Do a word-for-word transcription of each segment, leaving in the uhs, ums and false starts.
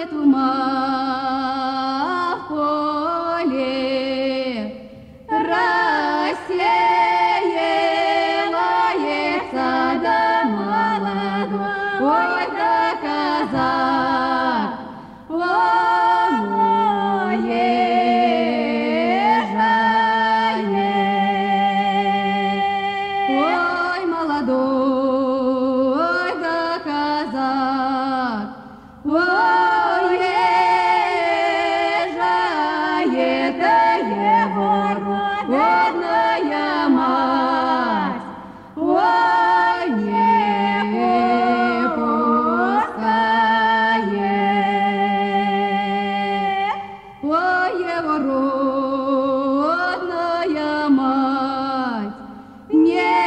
туман в поле рассеивается, да молодой, да казак, он уезжает. Ой, молодой, да казак, уезжает, да его родная мать, ой, не пускает. Ой, его родная мать не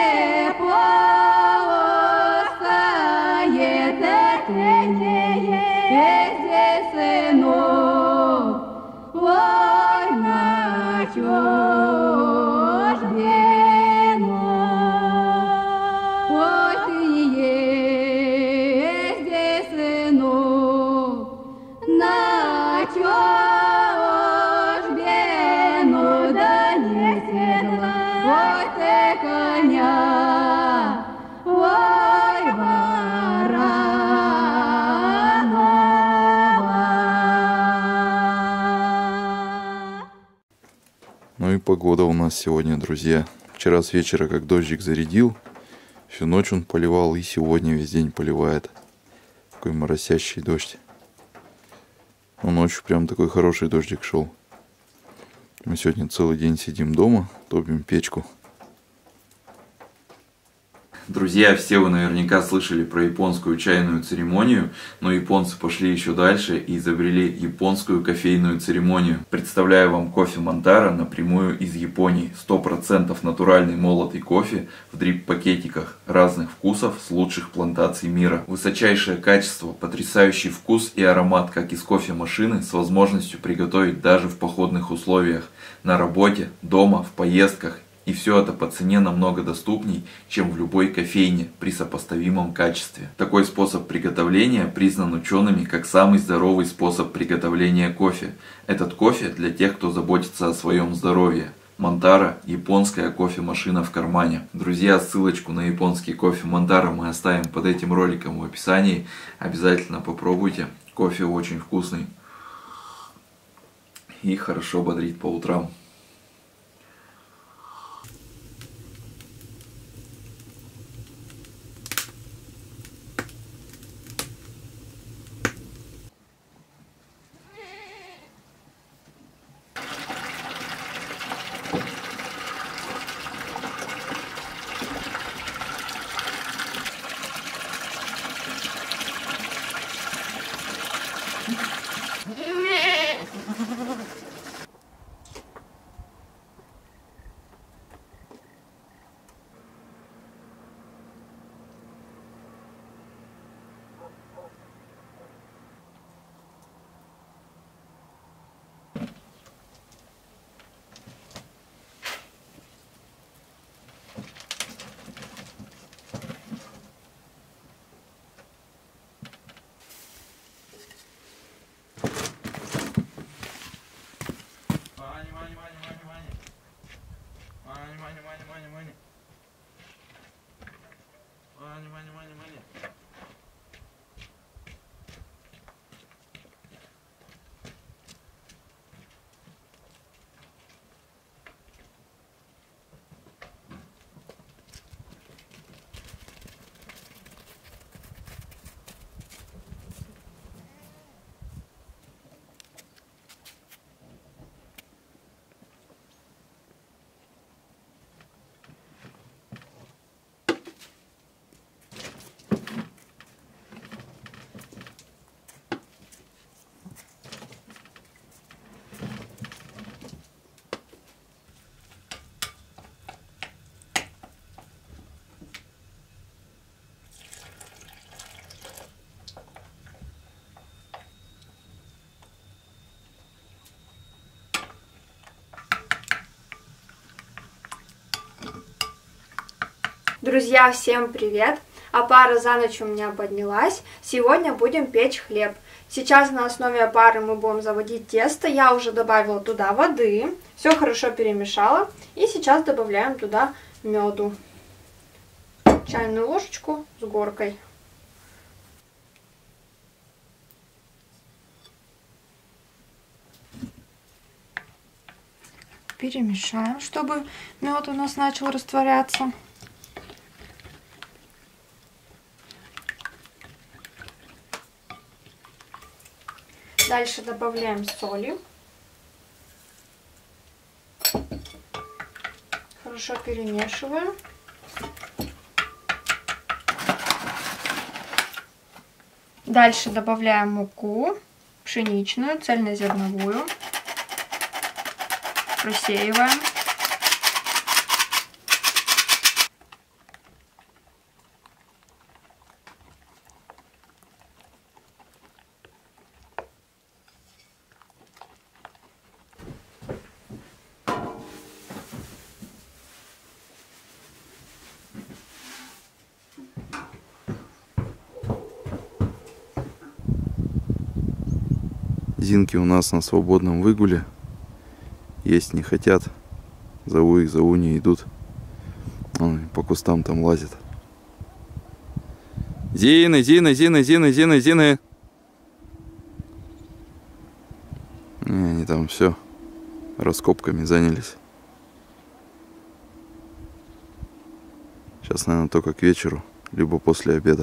пускает, это не есть сынок, ой, на чужбину. Ой, ты не езди, сынок, на чужбину, да не седлай ты коня, ой, Воронова. Ну и погода у нас сегодня, друзья. Вчера с вечера как дождик зарядил, всю ночь он поливал и сегодня весь день поливает. Такой моросящий дождь. Но ночью прям такой хороший дождик шел. Мы сегодня целый день сидим дома, топим печку. Друзья, все вы наверняка слышали про японскую чайную церемонию, но японцы пошли еще дальше и изобрели японскую кофейную церемонию. Представляю вам кофе Монтара напрямую из Японии. сто процентов натуральный молотый кофе в дрип-пакетиках разных вкусов с лучших плантаций мира. Высочайшее качество, потрясающий вкус и аромат, как из кофемашины, с возможностью приготовить даже в походных условиях, на работе, дома, в поездках. И все это по цене намного доступней, чем в любой кофейне при сопоставимом качестве. Такой способ приготовления признан учеными как самый здоровый способ приготовления кофе. Этот кофе для тех, кто заботится о своем здоровье. Монтара – японская кофемашина в кармане. Друзья, ссылочку на японский кофе Монтара мы оставим под этим роликом в описании. Обязательно попробуйте. Кофе очень вкусный и хорошо бодрит по утрам. Друзья, всем привет! а пара за ночь у меня поднялась. Сегодня будем печь хлеб. Сейчас на основе опары мы будем заводить тесто. Я уже добавила туда воды, все хорошо перемешала. И сейчас добавляем туда меду. Чайную ложечку с горкой. Перемешаем, чтобы мед у нас начал растворяться. Дальше добавляем соли. Хорошо перемешиваем. Дальше добавляем муку пшеничную, цельнозерновую. Просеиваем. Зинки у нас на свободном выгуле. Есть не хотят. Зову их, зову, не идут. Он по кустам там лазит. Зины, Зины, Зины, Зины, Зины, Зины. Не, они там все раскопками занялись. Сейчас, наверное, только к вечеру, либо после обеда.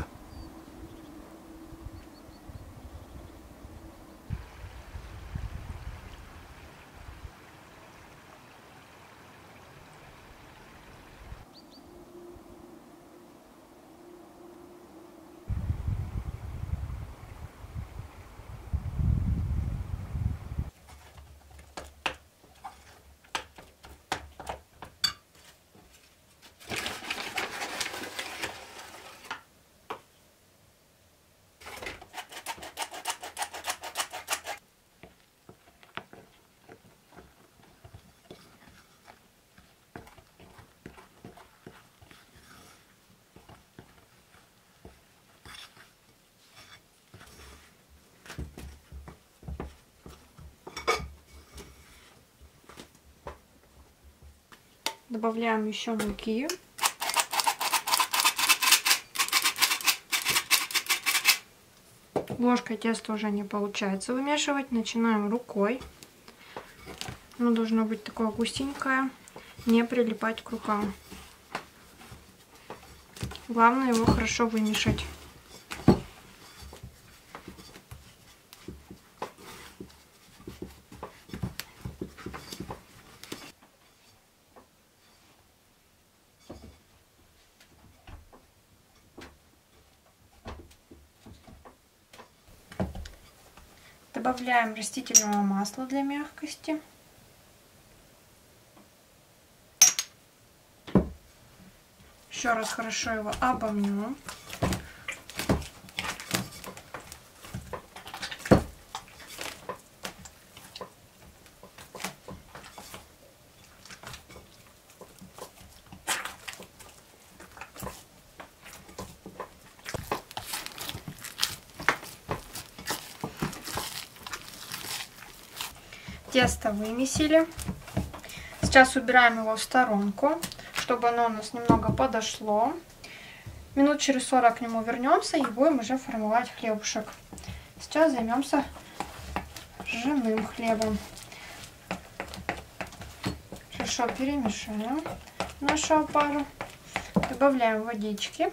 Добавляем еще муки. Ложкой тесто уже не получается вымешивать. Начинаем рукой. Оно должно быть такое густенькое, не прилипать к рукам. Главное его хорошо вымешать. Добавляем растительного масла для мягкости. Еще раз хорошо его обомнем. Тесто вымесили. Сейчас убираем его в сторонку, чтобы оно у нас немного подошло. Минут через сорок к нему вернемся и будем уже формовать хлебушек. Сейчас займемся ржаным хлебом. Хорошо перемешаем нашу опару. Добавляем водички.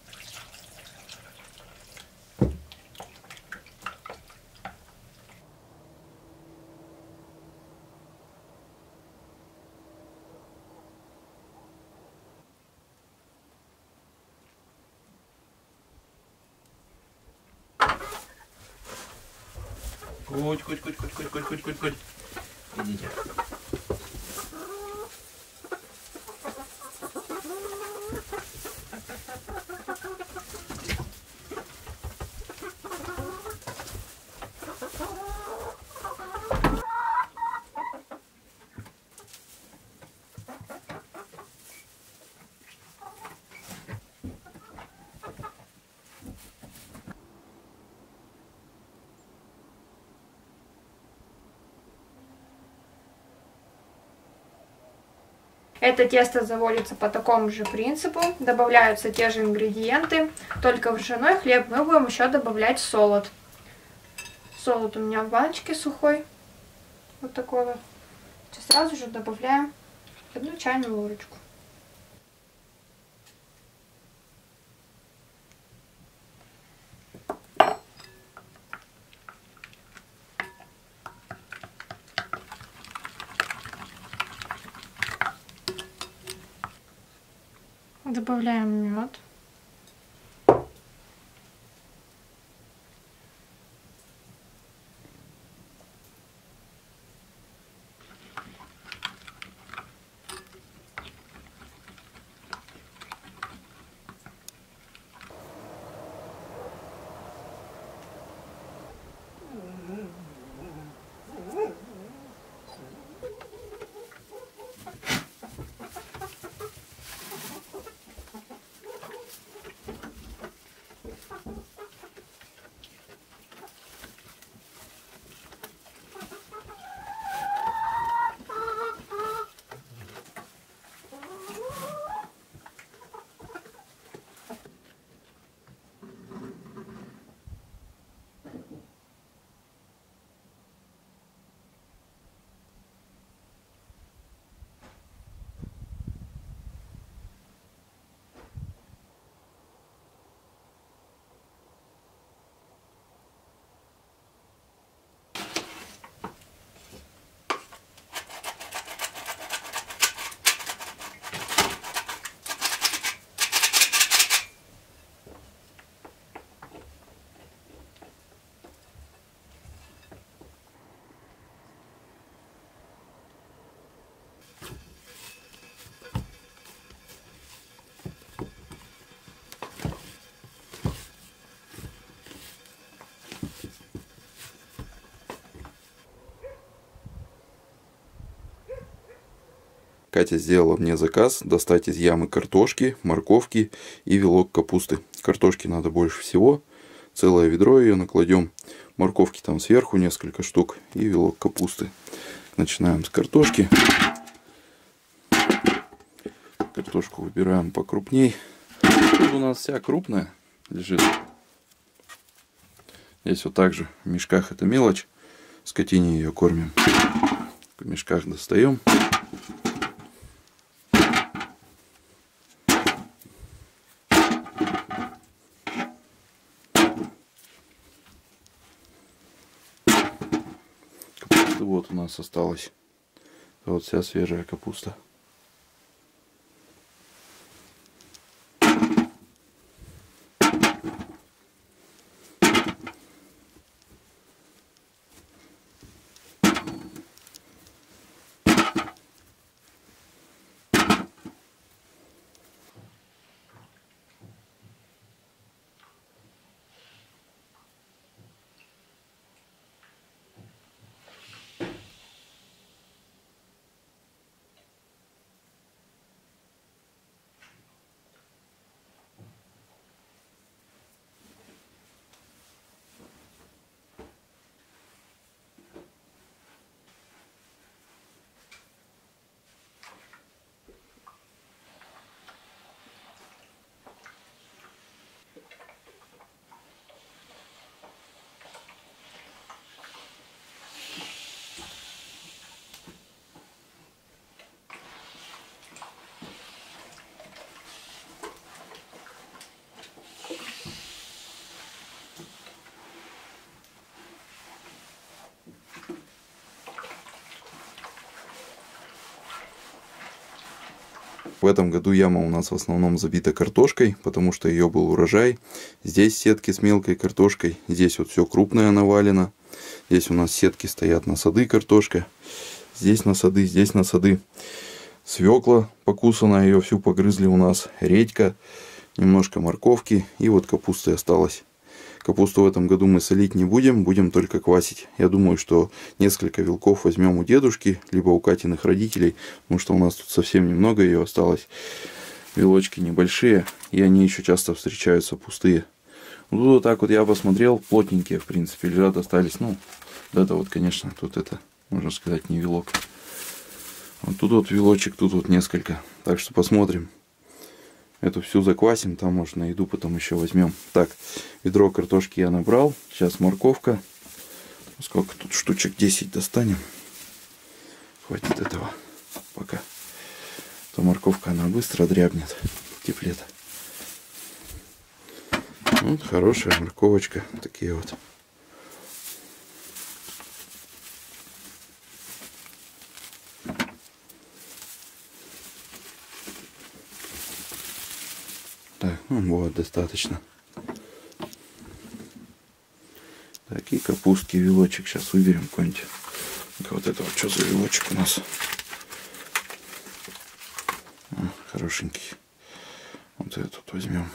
Куть, куть, куть, куть, куть, куть, куть, куть, куть. Идите. Это тесто заводится по такому же принципу. Добавляются те же ингредиенты, только в ржаной хлеб мы будем еще добавлять солод. Солод у меня в баночке сухой. Вот такой вот. Сейчас сразу же добавляем одну чайную ложечку. Добавляем мед. Катя сделала мне заказ достать из ямы картошки, морковки и вилок капусты. Картошки надо больше всего. Целое ведро ее накладем. Морковки там сверху несколько штук. И вилок капусты. Начинаем с картошки. Картошку выбираем покрупней. Тут у нас вся крупная лежит. Здесь вот так же в мешках это мелочь. Скотине ее кормим. В мешках достаем. Вот у нас осталось. Вот вся свежая капуста. В этом году яма у нас в основном забита картошкой, потому что ее был урожай. Здесь сетки с мелкой картошкой, здесь вот все крупное навалено. Здесь у нас сетки стоят на сады картошка. Здесь на сады, здесь на сады. Свекла покусана, ее всю погрызли у нас. Редька, немножко морковки и вот капусты осталось. Капусту в этом году мы солить не будем, будем только квасить. Я думаю, что несколько вилков возьмем у дедушки, либо у Катиных родителей, потому что у нас тут совсем немного ее осталось. Вилочки небольшие, и они еще часто встречаются пустые. Ну, тут вот так вот я посмотрел, плотненькие, в принципе, лежат, остались. Ну, это вот, конечно, тут это, можно сказать, не вилок. Вот тут вот вилочек, тут вот несколько. Так что посмотрим. Эту всю заквасим, там может на еду потом еще возьмем. Так, ведро картошки я набрал. Сейчас морковка. Сколько тут штучек? десять достанем. Хватит этого пока. То морковка она быстро дрябнет в тепле-то. Вот хорошая морковочка. Такие вот. Так, ну вот достаточно. Так, и капустки, вилочек. Сейчас выберем какой-нибудь. Вот это вот что за вилочек у нас? А, хорошенький. Вот этот возьмем.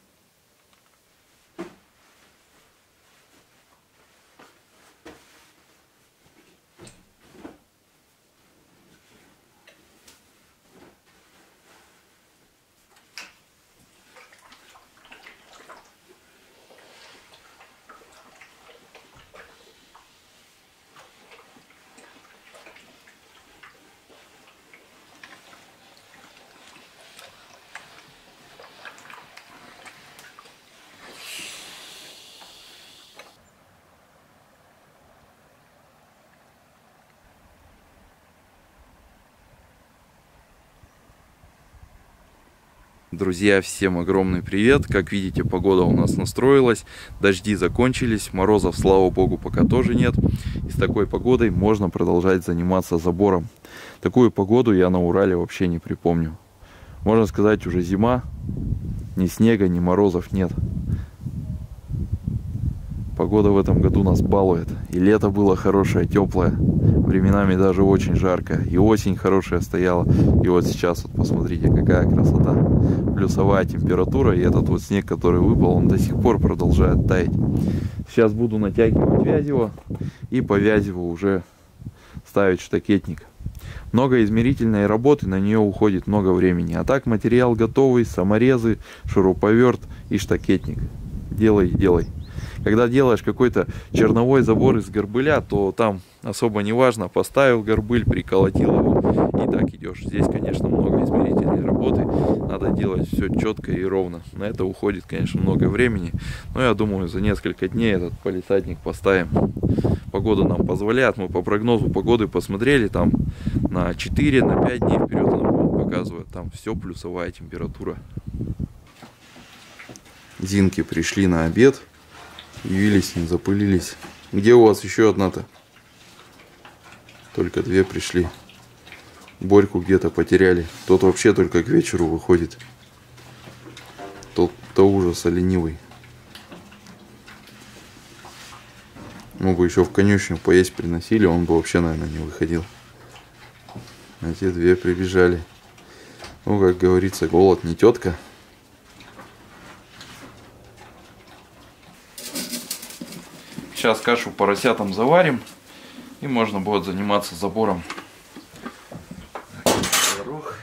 Друзья, всем огромный привет! Как видите, погода у нас настроилась, дожди закончились, морозов, слава богу, пока тоже нет. И с такой погодой можно продолжать заниматься забором. Такую погоду я на Урале вообще не припомню. Можно сказать, уже зима, ни снега, ни морозов нет. Погода в этом году нас балует. И лето было хорошее, теплое. Временами даже очень жарко. И осень хорошая стояла. И вот сейчас, вот посмотрите, какая красота. Плюсовая температура. И этот вот снег, который выпал, он до сих пор продолжает таять. Сейчас буду натягивать вязево. И по вязеву уже ставить штакетник. Много измерительной работы, на нее уходит много времени. А так материал готовый, саморезы, шуруповерт и штакетник. Делай, делай. Когда делаешь какой-то черновой забор из горбыля, то там особо не важно, поставил горбыль, приколотил его и так идешь. Здесь, конечно, много измерительной работы, надо делать все четко и ровно. На это уходит, конечно, много времени, но я думаю, за несколько дней этот палисадник поставим. Погода нам позволяет, мы по прогнозу погоды посмотрели, там на четыре, на пять дней вперед нам показывают, там все плюсовая температура. Зинки пришли на обед. Явились, не запылились. Где у вас еще одна-то? Только две пришли. Борьку где-то потеряли. Тот вообще только к вечеру выходит. Тот до ужаса ленивый. Мы бы еще в конюшню поесть приносили, он бы вообще, наверное, не выходил. А те две прибежали. Ну, как говорится, голод не тетка. Сейчас кашу поросятам заварим, и можно будет заниматься забором. Горох.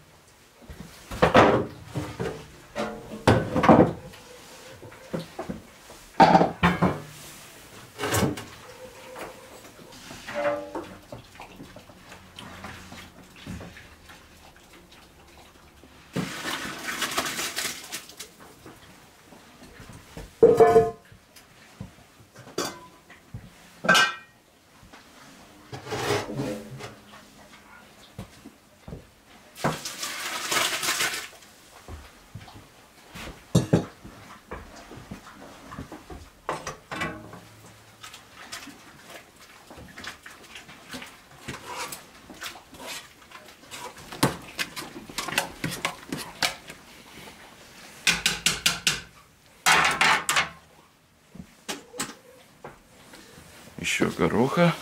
Еще гороха.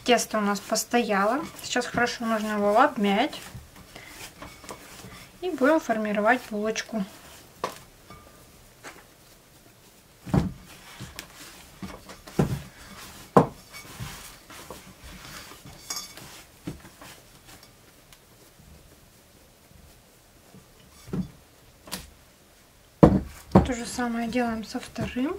Тесто у нас постояло. Сейчас хорошо нужно его обмять. И будем формировать булочку. То же самое делаем со вторым.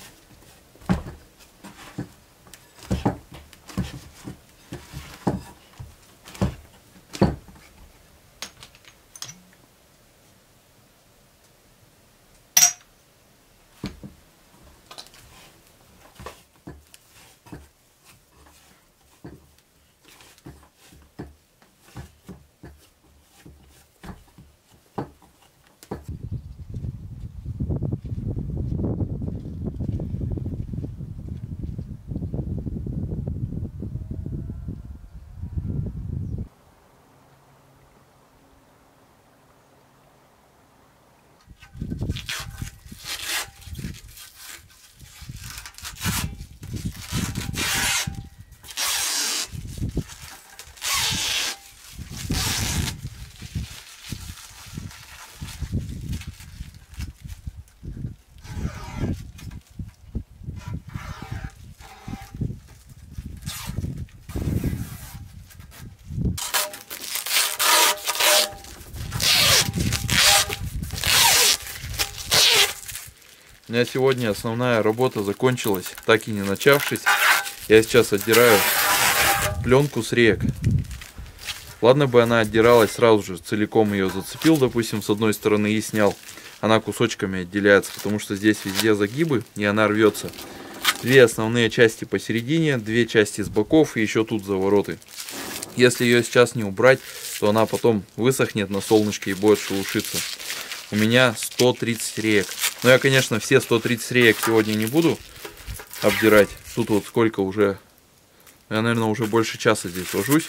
У меня сегодня основная работа закончилась, так и не начавшись. Я сейчас отдираю пленку с рек. Ладно бы она отдиралась сразу же, целиком ее зацепил, допустим, с одной стороны и снял. Она кусочками отделяется, потому что здесь везде загибы, и она рвется. Две основные части посередине, две части с боков и еще тут завороты. Если ее сейчас не убрать, то она потом высохнет на солнышке и будет шелушиться. У меня сто тридцать реек. Но я, конечно, все сто тридцать реек сегодня не буду обдирать. Тут вот сколько уже... Я, наверное, уже больше часа здесь ложусь.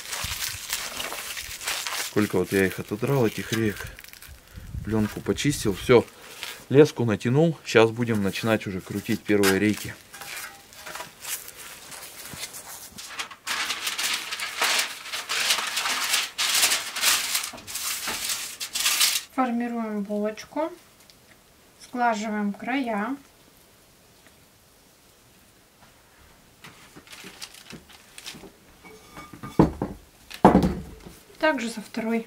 Сколько вот я их отодрал, этих реек. Пленку почистил. Все. Леску натянул. Сейчас будем начинать уже крутить первые рейки. Формируем булочку, сглаживаем края. Также со второй.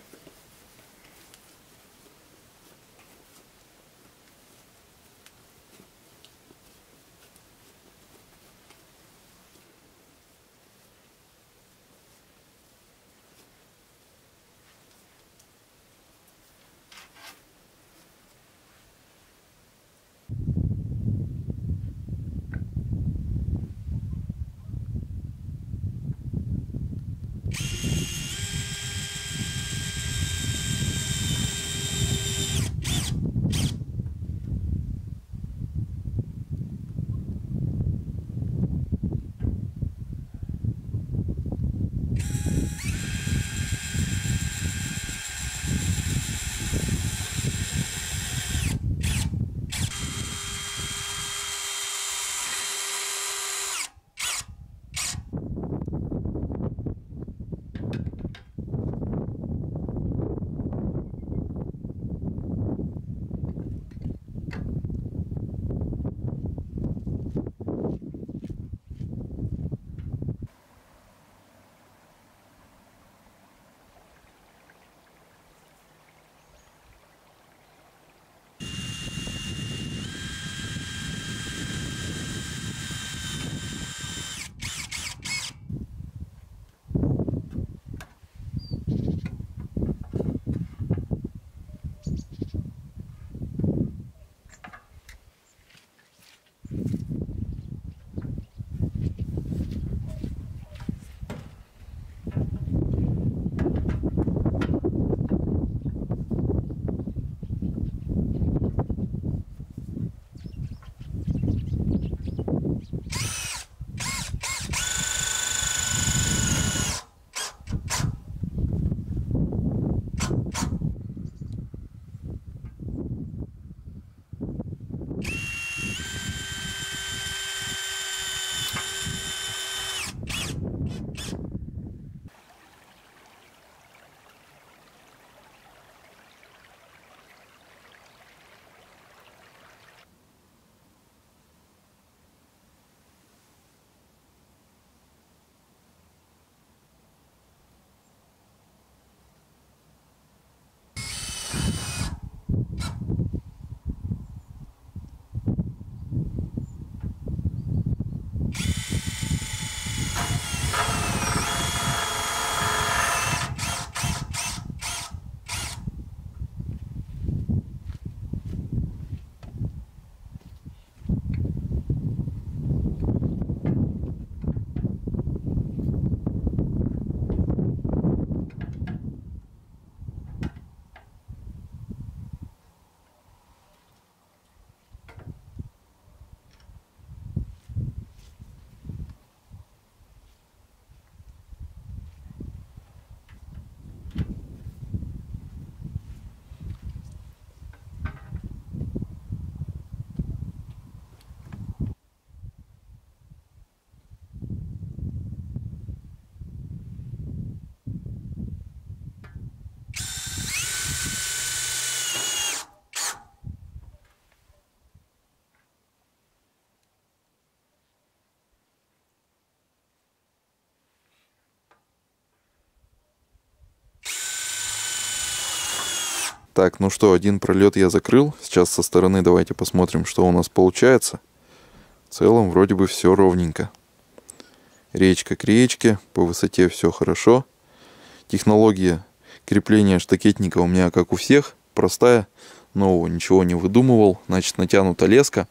Так, ну что, один пролет я закрыл. Сейчас со стороны давайте посмотрим, что у нас получается. В целом вроде бы все ровненько. Речка к речке, по высоте все хорошо. Технология крепления штакетника у меня, как у всех, простая. Нового ничего не выдумывал. Значит, натянута леска.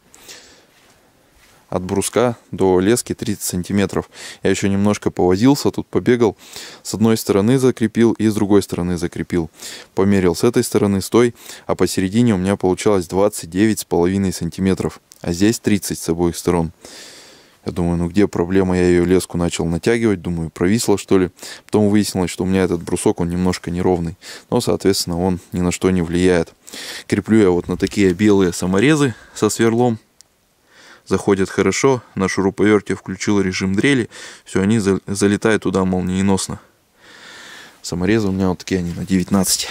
От бруска до лески тридцать сантиметров. Я еще немножко повозился, тут побегал. С одной стороны закрепил и с другой стороны закрепил. Померил с этой стороны, с той, а посередине у меня получалось двадцать девять с половиной сантиметров. А здесь тридцать с обоих сторон. Я думаю, ну где проблема? Я ее леску начал натягивать. Думаю, провисло что ли. Потом выяснилось, что у меня этот брусок, он немножко неровный. Но, соответственно, он ни на что не влияет. Креплю я вот на такие белые саморезы со сверлом. Заходят хорошо. На шуруповерте включил режим дрели. Все, они залетают туда молниеносно. Саморезы у меня вот такие, они на девятнадцать.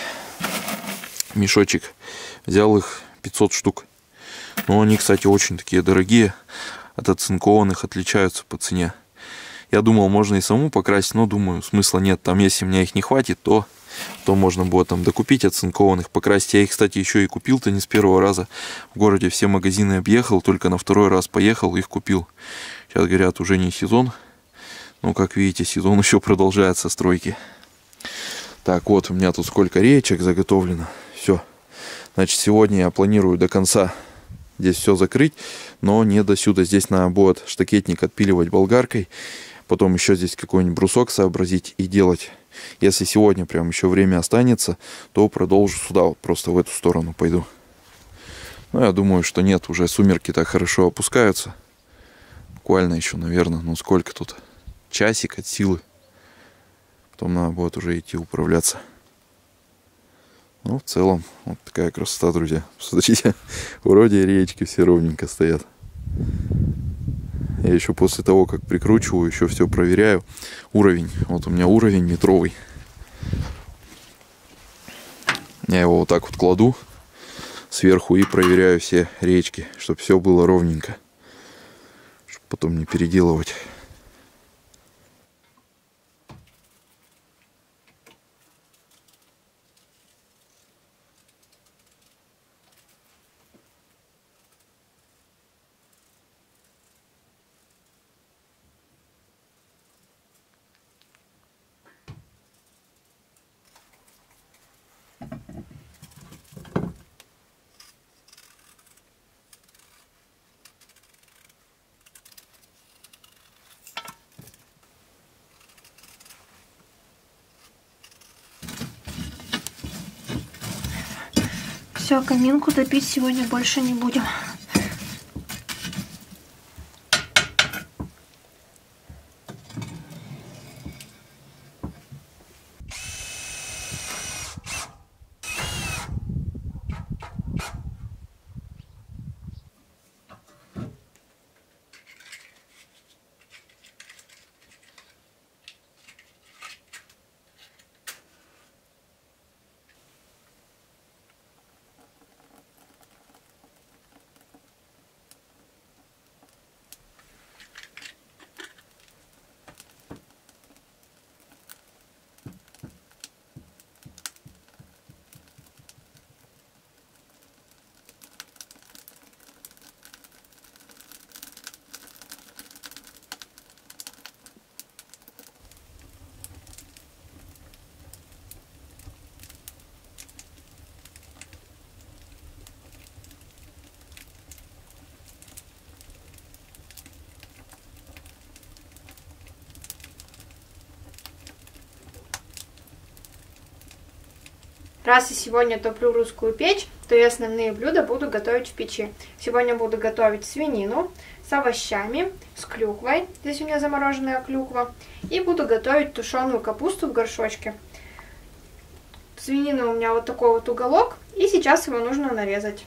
Мешочек. Взял их пятьсот штук. Но они, кстати, очень такие дорогие. От оцинкованных отличаются по цене. Я думал, можно и саму покрасить, но думаю, смысла нет. Там, если меня их не хватит, то, то можно будет там докупить оцинкованных, покрасить. Я их, кстати, еще и купил-то не с первого раза. В городе все магазины объехал, только на второй раз поехал, их купил. Сейчас, говорят, уже не сезон. Но, как видите, сезон еще продолжается, стройки. Так, вот у меня тут сколько реечек заготовлено. Все. Значит, сегодня я планирую до конца здесь все закрыть, но не до сюда. Здесь надо будет штакетник отпиливать болгаркой. Потом еще здесь какой-нибудь брусок сообразить и делать. Если сегодня прям еще время останется, то продолжу сюда, вот просто в эту сторону пойду. Но я думаю, что нет, уже сумерки так хорошо опускаются. Буквально еще, наверное, ну сколько тут? Часик от силы. Потом надо будет уже идти управляться. Ну, в целом, вот такая красота, друзья. Смотрите, вроде речки все ровненько стоят. Я еще после того, как прикручиваю, еще все проверяю. Уровень. Вот у меня уровень метровый. Я его вот так вот кладу сверху и проверяю все речки, чтобы все было ровненько. Чтобы потом не переделывать. Все, каминку топить сегодня больше не будем. Раз я сегодня топлю русскую печь, то я основные блюда буду готовить в печи. Сегодня буду готовить свинину с овощами, с клюквой. Здесь у меня замороженная клюква. И буду готовить тушеную капусту в горшочке. Свинина у меня вот такой вот уголок. И сейчас его нужно нарезать.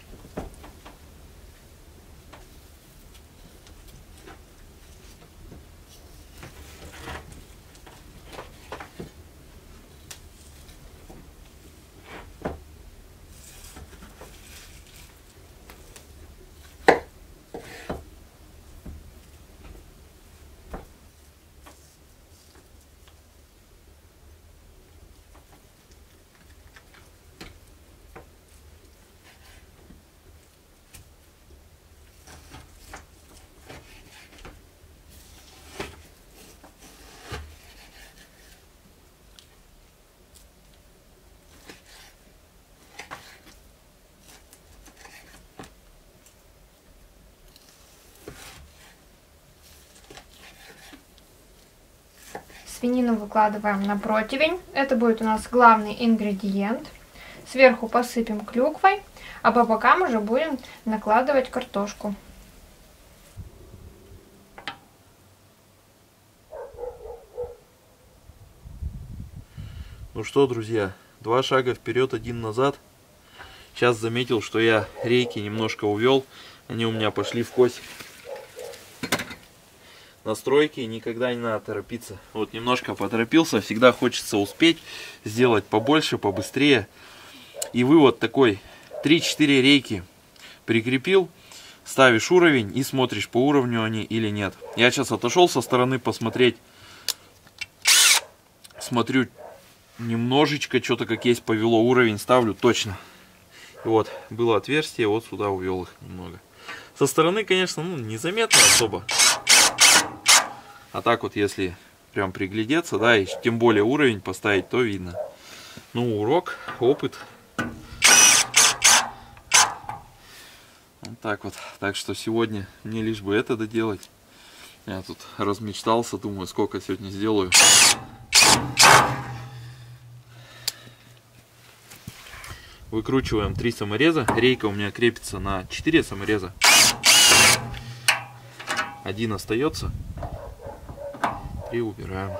свинину выкладываем на противень. Это будет у нас главный ингредиент. Сверху посыпем клюквой, а по бокам уже будем накладывать картошку. Ну что, друзья, два шага вперед, один назад. Сейчас заметил, что я рейки немножко увел. Они у меня пошли в кость. Настройки никогда не надо торопиться. Вот немножко поторопился. Всегда хочется успеть сделать побольше, побыстрее. И вывод такой. три-четыре рейки прикрепил. Ставишь уровень и смотришь, по уровню они или нет. Я сейчас отошел со стороны посмотреть. Смотрю, немножечко что-то как есть повело. Уровень ставлю точно. И вот, было отверстие, вот сюда увел их немного. Со стороны, конечно, ну, незаметно особо. А так вот, если прям приглядеться, да, и тем более уровень поставить, то видно. Ну, урок, опыт. Вот так вот. Так что сегодня мне лишь бы это доделать. Я тут размечтался, думаю, сколько сегодня сделаю. Выкручиваем три самореза. Рейка у меня крепится на четыре самореза. Один остается. И убираем.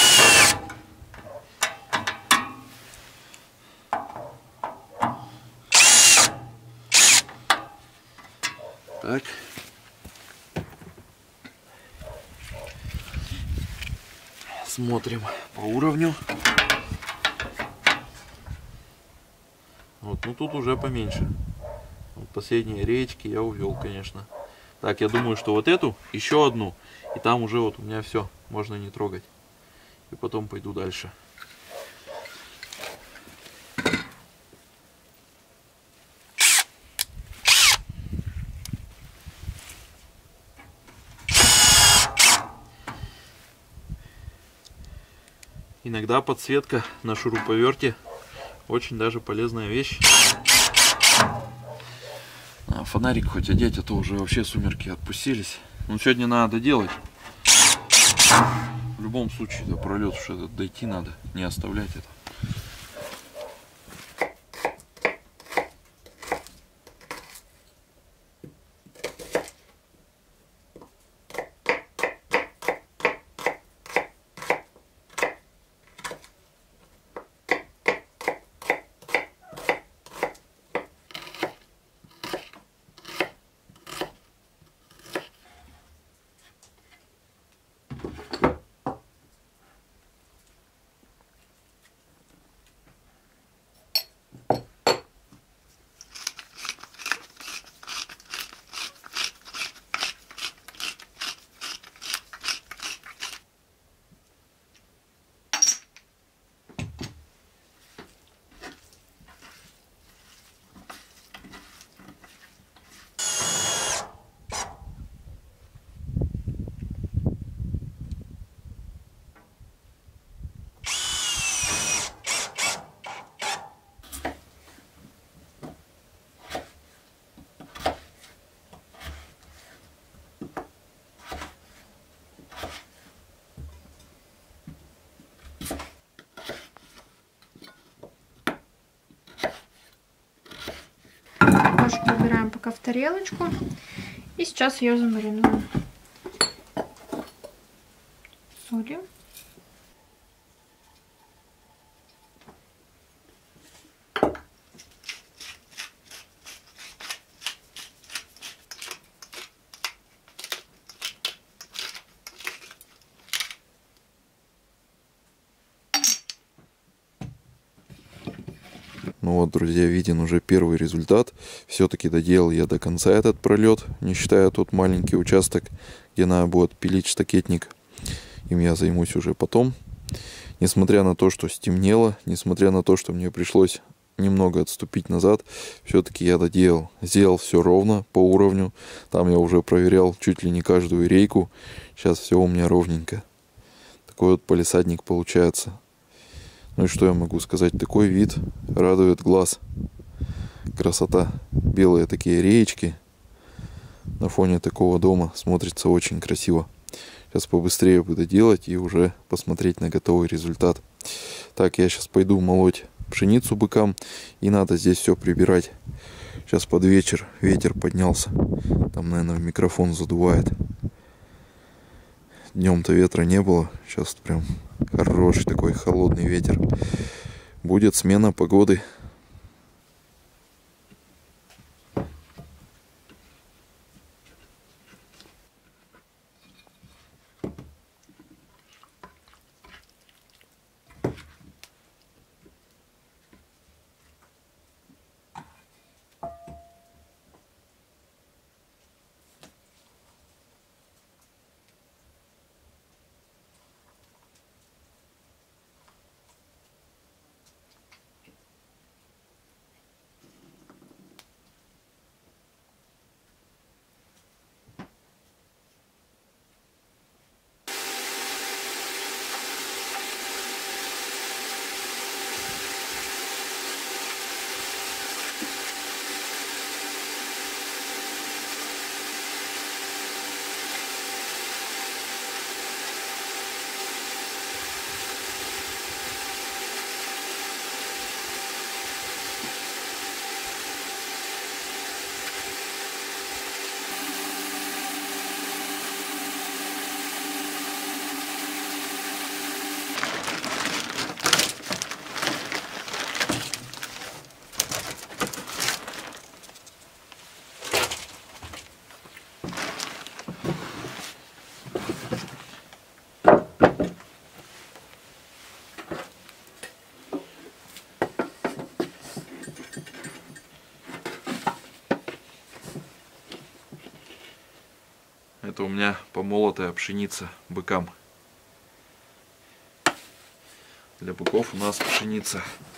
Так. Смотрим по уровню. Вот, ну тут уже поменьше. Вот последние речки я увел, конечно. Так, я думаю, что вот эту, еще одну, и там уже вот у меня все, можно не трогать. И потом пойду дальше. Иногда подсветка на шуруповерте очень даже полезная вещь. А, фонарик хоть одеть, а то уже вообще сумерки отпустились. Ну, сегодня надо делать. В любом случае, до пролет уж этот дойти надо, не оставлять это. Картошку убираем пока в тарелочку. И сейчас ее замаринуем. Солим. Ну вот, друзья, виден уже первый результат. Все-таки доделал я до конца этот пролет, не считая тот маленький участок, где надо будет пилить штакетник. Им я займусь уже потом. Несмотря на то, что стемнело, несмотря на то, что мне пришлось немного отступить назад, все-таки я доделал. Сделал все ровно, по уровню. Там я уже проверял чуть ли не каждую рейку. Сейчас все у меня ровненько. Такой вот палисадник получается. Ну и что я могу сказать? Такой вид радует глаз. Красота. Белые такие реечки на фоне такого дома смотрится очень красиво. Сейчас побыстрее буду делать и уже посмотреть на готовый результат. Так, я сейчас пойду молоть пшеницу быкам. И надо здесь все прибирать. Сейчас под вечер ветер поднялся. Там, наверное, микрофон задувает. Днем-то ветра не было. Сейчас прям хороший такой холодный ветер. Будет смена погоды. Это у меня помолотая пшеница быкам. Для быков у нас пшеница.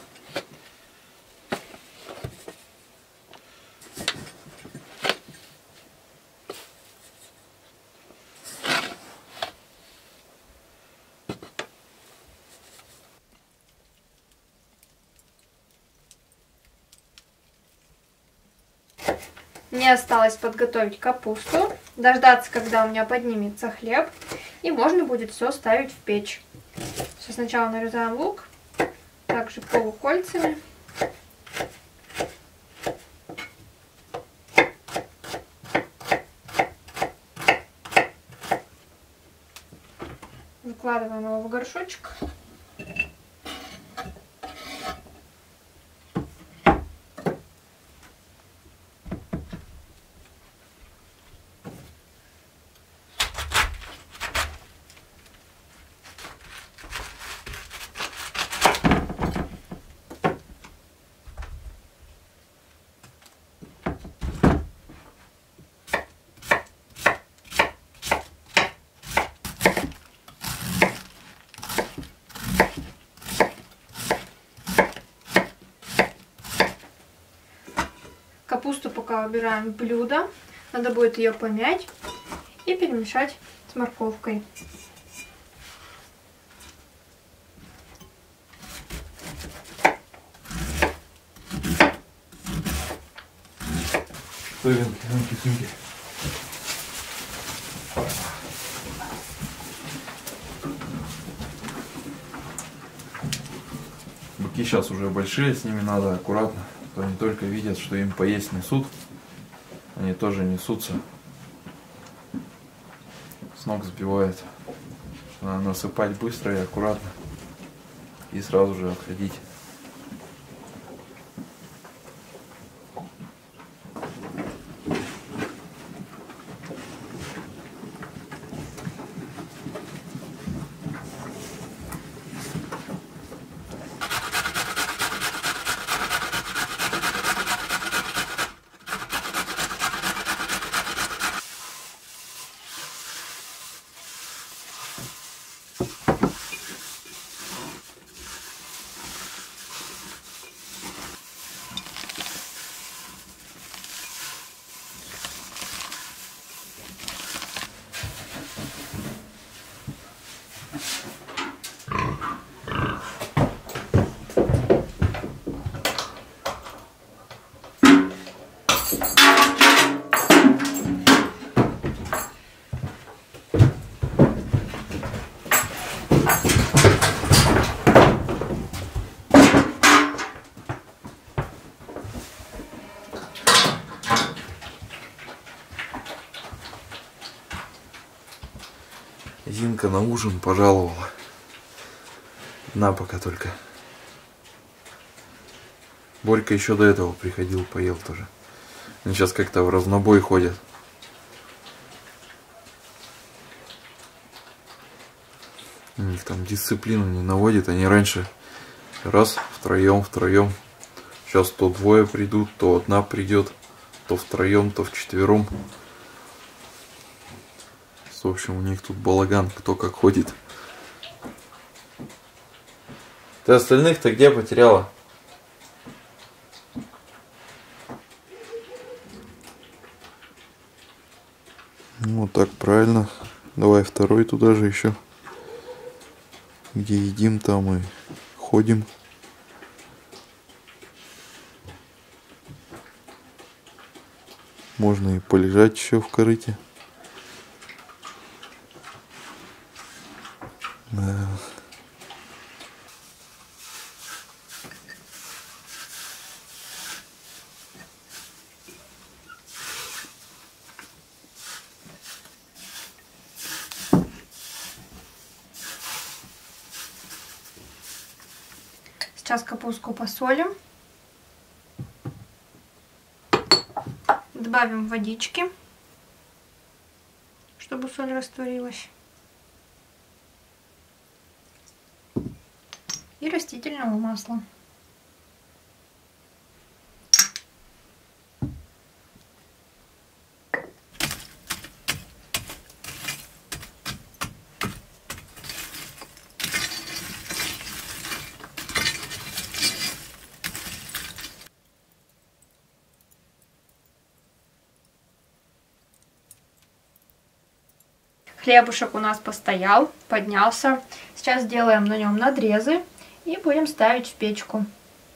Мне осталось подготовить капусту, дождаться, когда у меня поднимется хлеб, и можно будет все ставить в печь. Сейчас сначала нарезаем лук, также полукольцами. Выкладываем его в горшочек. Капусту пока убираем в блюдо. Надо будет ее помять и перемешать с морковкой. Быки сейчас уже большие, с ними надо аккуратно. То они только видят, что им поесть несут, они тоже несутся. С ног сбивает. Надо насыпать быстро и аккуратно. И сразу же отходить. Зинка на ужин пожаловала. На пока только. Борька еще до этого приходил, поел тоже. Они сейчас как-то в разнобой ходят. У них там дисциплину не наводит. Они раньше раз, втроем, втроем. Сейчас то двое придут, то одна придет. То втроем, то вчетвером. В общем, у них тут балаган, кто как ходит. Ты остальных-то где потеряла? Ну так правильно. Давай второй туда же еще. Где едим, там и ходим. Можно и полежать еще в корыте. Да. Сейчас капустку посолим. Добавим водички, чтобы соль растворилась. И растительного масла. Хлебушек у нас постоял, поднялся. Сейчас делаем на нем надрезы и будем ставить в печку.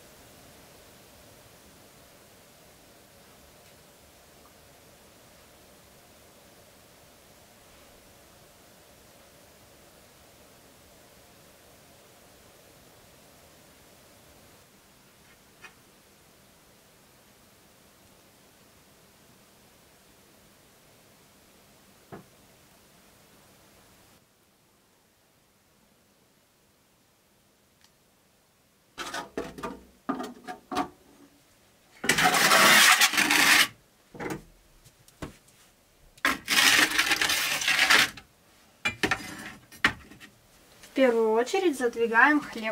В первую очередь задвигаем хлеб.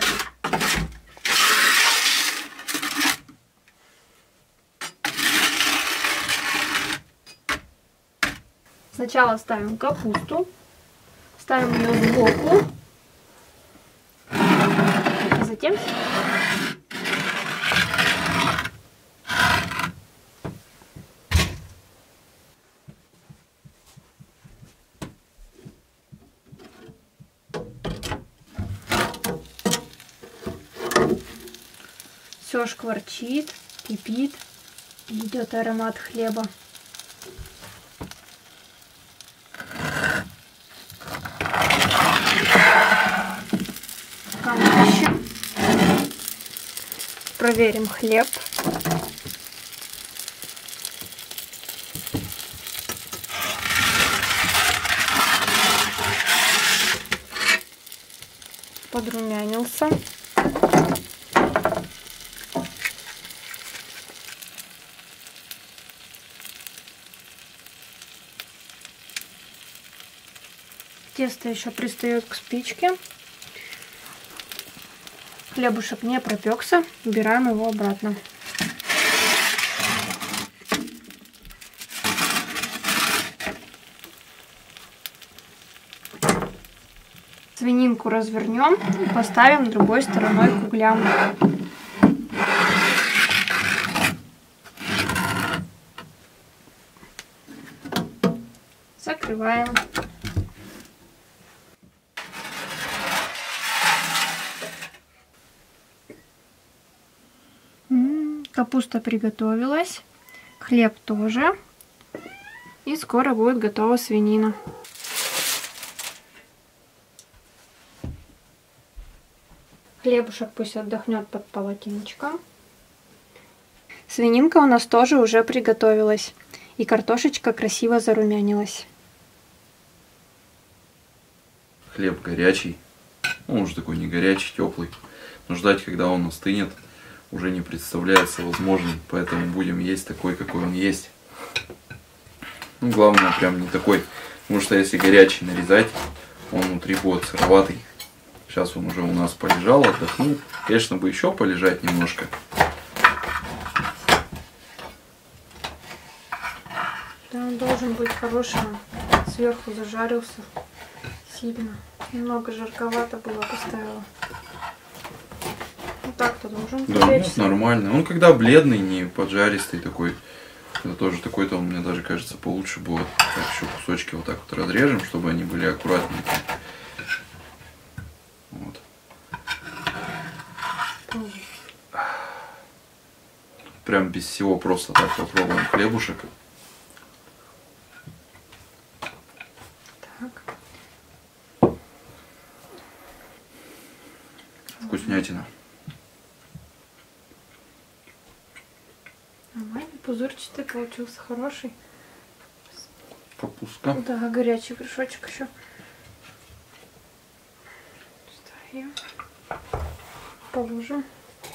Сначала ставим капусту, ставим ее сбоку, а затем все шкварчит, кипит, идет аромат хлеба. Камышем. Проверим хлеб. Подрумянился. Тесто еще пристает к спичке. Хлебушек не пропекся. Убираем его обратно. Свининку развернем и поставим другой стороной к углям. Закрываем. Капуста приготовилась, хлеб тоже, и скоро будет готова свинина. Хлебушек пусть отдохнет под полотенечком. Свининка у нас тоже уже приготовилась, и картошечка красиво зарумянилась. хлеб горячий. Ну, он уже такой не горячий, теплый. Но ждать, когда он остынет, уже не представляется возможным. Поэтому будем есть такой, какой он есть. Ну, главное, прям не такой. Потому что если горячий нарезать, он внутри будет сыроватый. Сейчас он уже у нас полежал, отдохнул. Конечно, бы еще полежать немножко. Да, он должен быть хорошим. Сверху зажарился сильно. Немного жарковато было, поставила. Вот так-то должен Да, нет, печься. нормально. Он когда бледный, не поджаристый такой, это тоже такой-то он, мне даже кажется, получше будет. Так, еще кусочки вот так вот разрежем, чтобы они были аккуратненькие. Вот. Прям без всего просто так попробуем хлебушек. Так. Вкуснятина. Нормальный, пузырчатый получился, хороший. Капустка. Да, горячий горшочек еще. Ставим. Положим.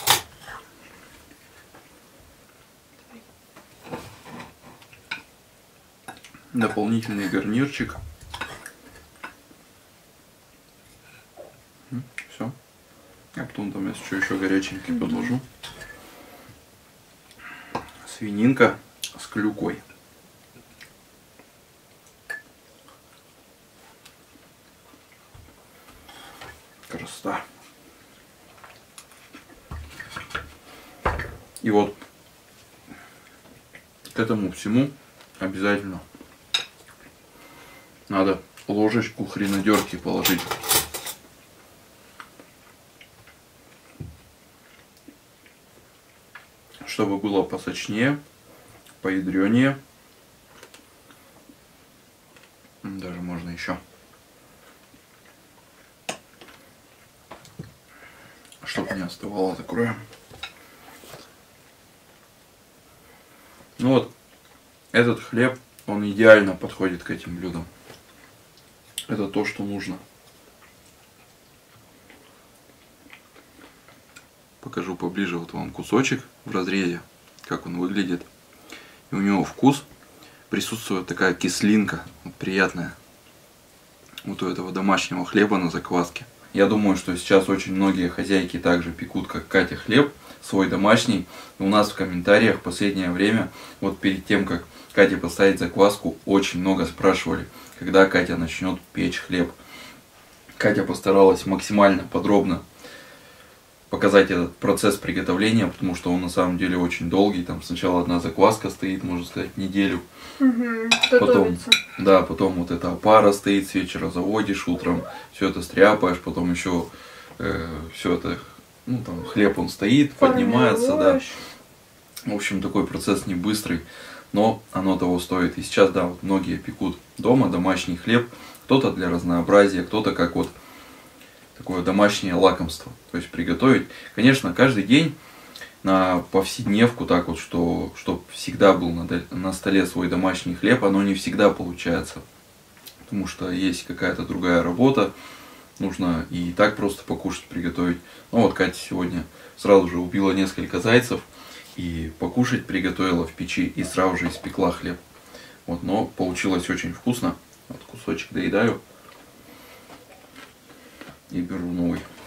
Дополнительный гарнирчик. Все. А потом там, если что, еще горяченький подложу. Свининка с клюквой. Красота. И вот к этому всему обязательно надо ложечку хренодерки положить. Чтобы было посочнее, поядренее. Даже можно еще. Чтобы не остывало, закроем. Ну вот, этот хлеб, он идеально подходит к этим блюдам. Это то, что нужно. Покажу поближе вот вам кусочек в разрезе, как он выглядит. И у него вкус, присутствует такая кислинка, вот, приятная. Вот у этого домашнего хлеба на закваске. Я думаю, что сейчас очень многие хозяйки также пекут, как Катя, хлеб свой домашний. И у нас в комментариях в последнее время, вот перед тем, как Кате поставить закваску, очень много спрашивали, когда Катя начнет печь хлеб. Катя постаралась максимально подробно показать этот процесс приготовления, потому что он на самом деле очень долгий. Там сначала одна закваска стоит, можно сказать, неделю. Угу, Потом, да, потом вот эта опара стоит, с вечера заводишь, утром все это стряпаешь, потом еще э, все это, ну там хлеб он стоит, поднимается, да. В общем, такой процесс не быстрый, но оно того стоит. И сейчас, да, вот многие пекут дома домашний хлеб, кто-то для разнообразия, кто-то как вот такое домашнее лакомство, то есть приготовить. Конечно, каждый день на повседневку так вот, что чтобы всегда был на, на столе свой домашний хлеб, оно не всегда получается, потому что есть какая-то другая работа, нужно и так просто покушать, приготовить. Ну вот Катя сегодня сразу же убила несколько зайцев и покушать приготовила в печи и сразу же испекла хлеб. Вот, но получилось очень вкусно. Вот кусочек доедаю и беру новый.